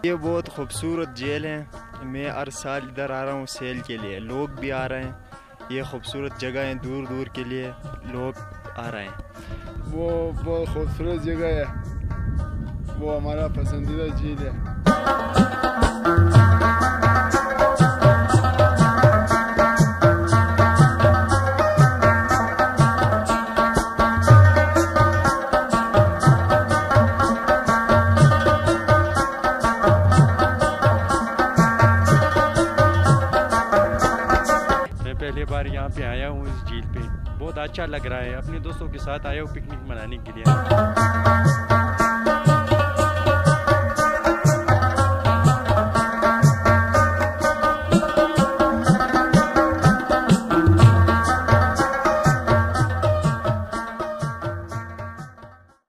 ये बहुत खूबसूरत झील है। मैं हर साल इधर आ रहा हूँ सेल के लिए, लोग भी आ रहे हैं। ये खूबसूरत जगह है, दूर दूर के लिए लोग आ रहे हैं। वो बहुत खूबसूरत जगह है, वो हमारा पसंदीदा झील है। पहली बार यहाँ पे आया हूँ इस झील पे, बहुत अच्छा लग रहा है। अपने दोस्तों के साथ आया हूँ पिकनिक मनाने के लिए।